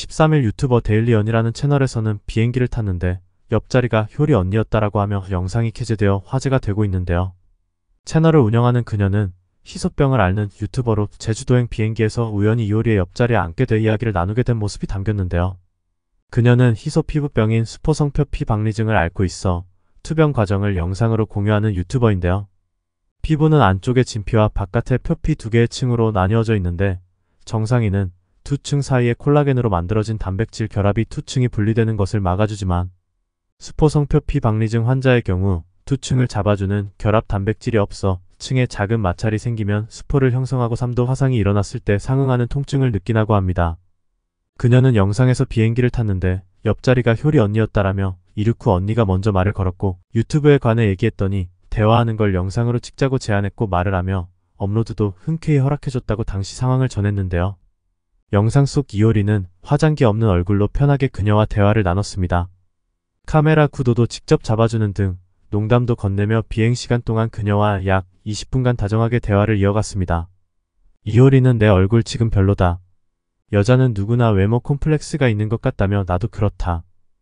13일 유튜버 데일리언이라는 채널에서는 비행기를 탔는데 옆자리가 효리 언니였다라고 하며 영상이 게재되어 화제가 되고 있는데요. 채널을 운영하는 그녀는 희소병을 앓는 유튜버로 제주도행 비행기에서 우연히 이효리의 옆자리에 앉게 돼 이야기를 나누게 된 모습이 담겼는데요. 그녀는 희소 피부병인 수포성표 피박리증을 앓고 있어 투병 과정을 영상으로 공유하는 유튜버인데요. 피부는 안쪽의 진피와 바깥의 표피 두 개의 층으로 나뉘어져 있는데 정상인은 두 층 사이에 콜라겐으로 만들어진 단백질 결합이 두 층이 분리되는 것을 막아주지만 수포성표 피박리증 환자의 경우 두 층을 잡아주는 결합 단백질이 없어 층에 작은 마찰이 생기면 수포를 형성하고 3도 화상이 일어났을 때 상응하는 통증을 느끼나고 합니다. 그녀는 영상에서 비행기를 탔는데 옆자리가 효리 언니였다라며 이륙 후 언니가 먼저 말을 걸었고 유튜브에 관해 얘기했더니 대화하는 걸 영상으로 찍자고 제안했고 말을 하며 업로드도 흔쾌히 허락해줬다고 당시 상황을 전했는데요. 영상 속 이효리는 화장기 없는 얼굴로 편하게 그녀와 대화를 나눴습니다. 카메라 구도도 직접 잡아주는 등 농담도 건네며 비행시간 동안 그녀와 약 20분간 다정하게 대화를 이어갔습니다. 이효리는 내 얼굴 지금 별로다. 여자는 누구나 외모 콤플렉스가 있는 것 같다며 나도 그렇다.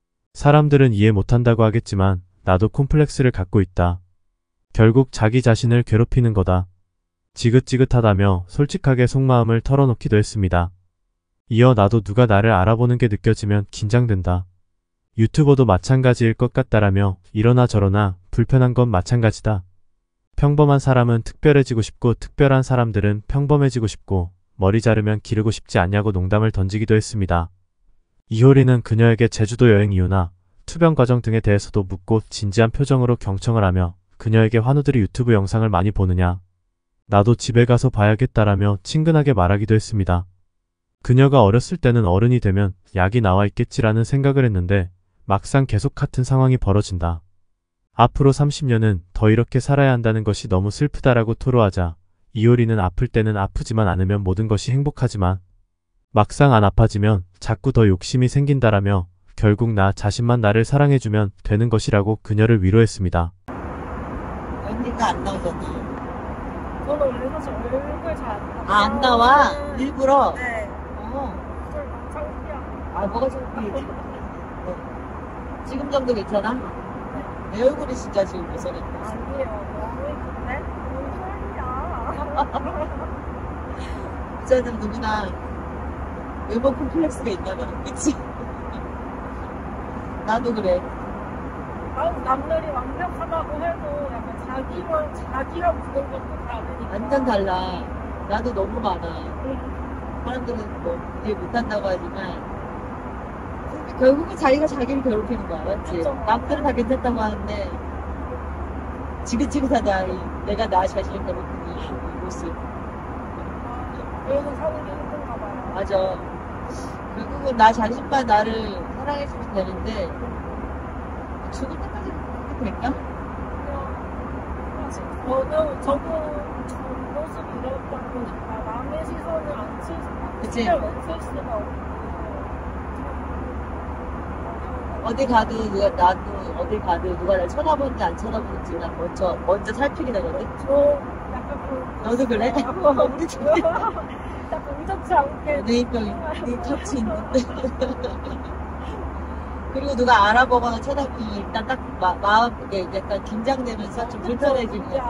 사람들은 이해 못한다고 하겠지만 나도 콤플렉스를 갖고 있다. 결국 자기 자신을 괴롭히는 거다. 지긋지긋하다며 솔직하게 속마음을 털어놓기도 했습니다. 이어 나도 누가 나를 알아보는 게 느껴지면 긴장된다. 유튜버도 마찬가지일 것 같다라며 이러나 저러나 불편한 건 마찬가지다. 평범한 사람은 특별해지고 싶고 특별한 사람들은 평범해지고 싶고 머리 자르면 기르고 싶지 않냐고 농담을 던지기도 했습니다. 이효리는 그녀에게 제주도 여행 이유나 투병 과정 등에 대해서도 묻고 진지한 표정으로 경청을 하며 그녀에게 환우들이 유튜브 영상을 많이 보느냐, 나도 집에 가서 봐야겠다라며 친근하게 말하기도 했습니다. 그녀가 어렸을 때는 어른이 되면 약이 나와 있겠지라는 생각을 했는데 막상 계속 같은 상황이 벌어진다. 앞으로 30년은 더 이렇게 살아야 한다는 것이 너무 슬프다라고 토로하자 이효리는 아플 때는 아프지만 않으면 모든 것이 행복하지만 막상 안 아파지면 자꾸 더 욕심이 생긴다라며 결국 나 자신만 나를 사랑해주면 되는 것이라고 그녀를 위로했습니다. 언니가 안 나오잖아. 저는 원래 사실 얼굴 잘 안 나와요. 안 나와? 일부러? 네. 어. 창피야. 뭐가 창피해? 지금 정도 괜찮아? 내 얼굴이 진짜 지금 못생겼다. 아니에요. 너무 예쁜데? 뭔 소리야. 여자는 누구나 외모 콤플렉스가 있나봐. 그치? 나도 그래. 남들이 완벽하다고 해도 약간 자기가 부른 것도 다르니까. 완전 달라. 나도 너무 많아. 사람들은 뭐 이해 못한다고 하지만 결국은 자기가 자기를 괴롭히는 거야. 맞지? 그쵸. 남들은 다 괜찮다고 하는데 지긋지긋하다. 내가 나 자신을 괴롭히는 이 모습. 그래서 사는 게 힘든가 봐요. 맞아. 결국은 나 자신만 나를 사랑해주면 되는데 죽을 때까지 그렇게 될까? 저도 모습이 이렇다 보니까 남의 시선을 안 그치? 신경 안 쓸 수가 없고. 어디 가도 누가 날 쳐다보는지 안 쳐다보는지 난 먼저 살피게 되거든. 저 약간 너도 그래? 우리 둘이 약간 의젓치 않게 네 터치 있는데. 그리고 누가 알아보거나 쳐다보면 일단 딱 마음 이게 약간 긴장되면서 좀 불편해지고. 알것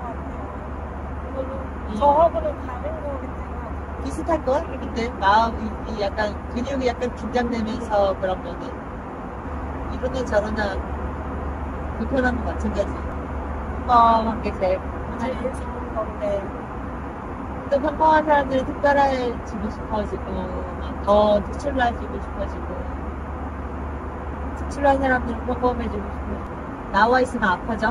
같아요. 저하고는 다른 거겠지만 비슷할걸? 근데 마음이 약간 근육이 약간 긴장되면서 그러면은 이러나 저러나 불편한 건 마찬가지. 평범한 게 제일 제일 좋은 건데 또 평범한 사람들은 특별해지고 싶어지고 더 특출나지고 싶어지고 특출난 사람들은 평범해지고 싶어지고 나와 있으면 아파져?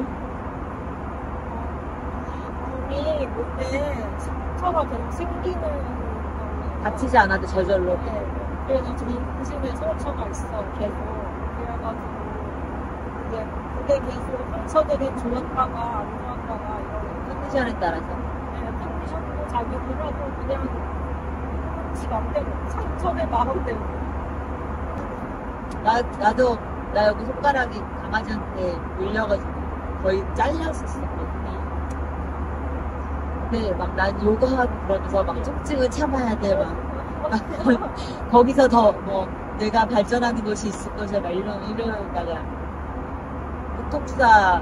몸이 몸에 상처가 계속 생기는 거는 다치지 않아도 저절로. 그래서 중심에 상처가 있어 계속. 그래가지고 이제 그게 계속 상처들이 좋았다가 안 좋았다가 이런 컨디션에 따라서. 컨디션도 자기 몸에도 그냥 지 맘대로 상처내 마음대로. 나 여기 손가락이 강아지한테 물려가지고 거의 잘렸었거든요. 근데 막 난 요가하고 그러면서 막 통증을 참아야 돼 막. 거기서 더 뭐 내가 발전하는 것이 있을 것이야 막 이러다가 보톡스가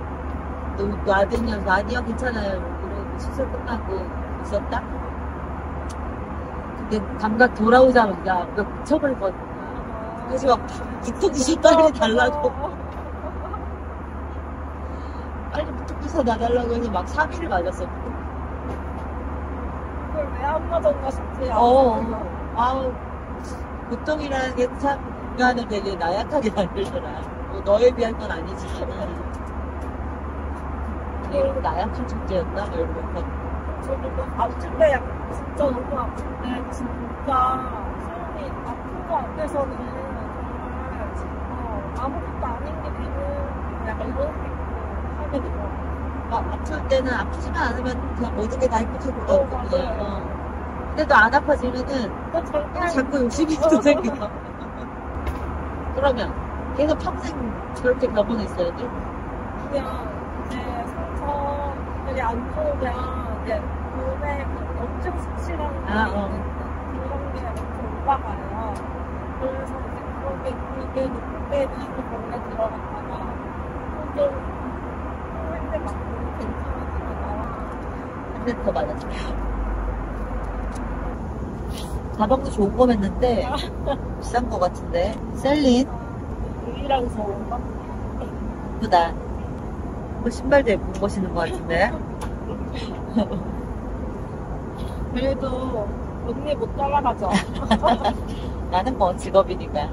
놔두면서 아니요 괜찮아요 이러고 수술 끝나고 있었다. 근데 감각 돌아오자마자 몇 미쳐버리거든요. 그래서 막 보톡스 빨리 달라고 빨리 보톡스 놔달라고 해서 막 3일을 맞았어. 그걸 왜 안 맞았나 싶지. 아우 보통이라는 게 참 인간을 되게 나약하게 만들더라. 뭐 너에 비할 건 아니지만 되게 나약한 존재였다 뭐 이러면서. 저도 아플 때 진짜 너무 아픈데 진짜 소름이 아픈 거 앞에서는 정말 아무것도 아닌 게 되는 약간 이런 식으로 하게 되더라고요. 아플 때는 아프지만 않으면 그냥 모든 게 다 행복할 것 같고 맞아요. 그냥. 근데 또 안 아파지면은 자꾸 욕심이 또 생겨. 그러면 계속 평생 저렇게 병원에 있어야 돼? 그냥 이제 상처 되게 안 좋으면 이제 몸에 염증 수치라는 게 그런 게 엄청 올라가요. 그래서 이제 그런 게 그게 높을 때는 병원에 들어갔다가 좀 힘들 때 맞고 괜찮아지면 나와. 근데 더 맞았죠. 가방도 좋은 거 맸는데 비싼 거 같은데. 셀린 유일하게 좋은 거? 예쁘다. 뭐 신발도 예쁜 거 신는 거 같은데. 그래도 언니 못 따라가죠. 나는 뭐 직업이니까.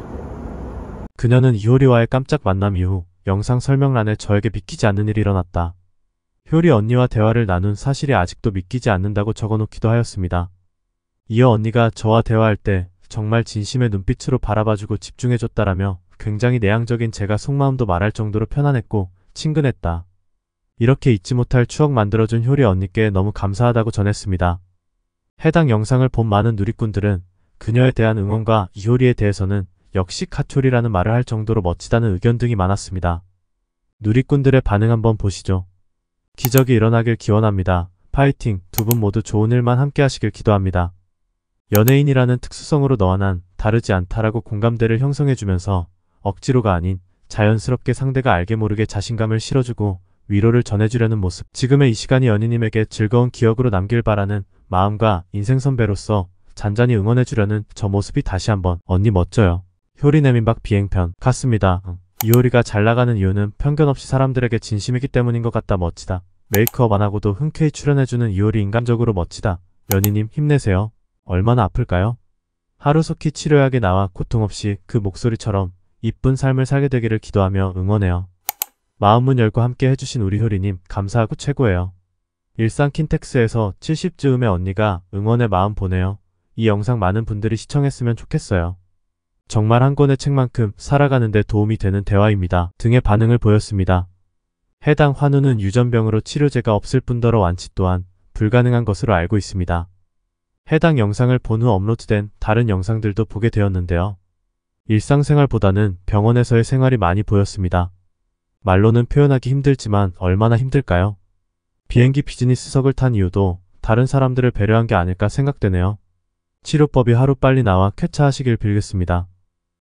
그녀는 이효리와의 깜짝 만남 이후 영상 설명란에 저에게 믿기지 않는 일이 일어났다. 효리 언니와 대화를 나눈 사실이 아직도 믿기지 않는다고 적어놓기도 하였습니다. 이어 언니가 저와 대화할 때 정말 진심의 눈빛으로 바라봐주고 집중해줬다라며 굉장히 내향적인 제가 속마음도 말할 정도로 편안했고 친근했다. 이렇게 잊지 못할 추억 만들어준 효리 언니께 너무 감사하다고 전했습니다. 해당 영상을 본 많은 누리꾼들은 그녀에 대한 응원과 이효리에 대해서는 역시 카초리라는 말을 할 정도로 멋지다는 의견 등이 많았습니다. 누리꾼들의 반응 한번 보시죠. 기적이 일어나길 기원합니다. 파이팅! 두 분 모두 좋은 일만 함께 하시길 기도합니다. 연예인이라는 특수성으로 너와 난 다르지 않다라고 공감대를 형성해주면서 억지로가 아닌 자연스럽게 상대가 알게 모르게 자신감을 실어주고 위로를 전해주려는 모습. 지금의 이 시간이 연희님에게 즐거운 기억으로 남길 바라는 마음과 인생 선배로서 잔잔히 응원해주려는 저 모습이 다시 한번 언니 멋져요. 효리 내민박 비행편 같습니다. 이효리가 잘 나가는 이유는 편견 없이 사람들에게 진심이기 때문인 것 같다. 멋지다. 메이크업 안 하고도 흔쾌히 출연해주는 이효리 인간적으로 멋지다. 연희님 힘내세요. 얼마나 아플까요? 하루속히 치료약에 나와 고통 없이 그 목소리처럼 이쁜 삶을 살게 되기를 기도하며 응원해요. 마음문 열고 함께 해주신 우리 효리님 감사하고 최고예요. 일산 킨텍스에서 70즈음의 언니가 응원의 마음 보내요. 이 영상 많은 분들이 시청했으면 좋겠어요. 정말 한 권의 책만큼 살아가는 데 도움이 되는 대화입니다. 등의 반응을 보였습니다. 해당 환우는 유전병으로 치료제가 없을 뿐더러 완치 또한 불가능한 것으로 알고 있습니다. 해당 영상을 본 후 업로드된 다른 영상들도 보게 되었는데요. 일상생활보다는 병원에서의 생활이 많이 보였습니다. 말로는 표현하기 힘들지만 얼마나 힘들까요? 비행기 비즈니스석을 탄 이유도 다른 사람들을 배려한 게 아닐까 생각되네요. 치료법이 하루빨리 나와 쾌차하시길 빌겠습니다.